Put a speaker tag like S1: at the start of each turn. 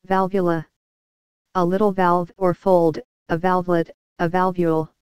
S1: Valvula. A little valve or fold, a valvelet, a valvule.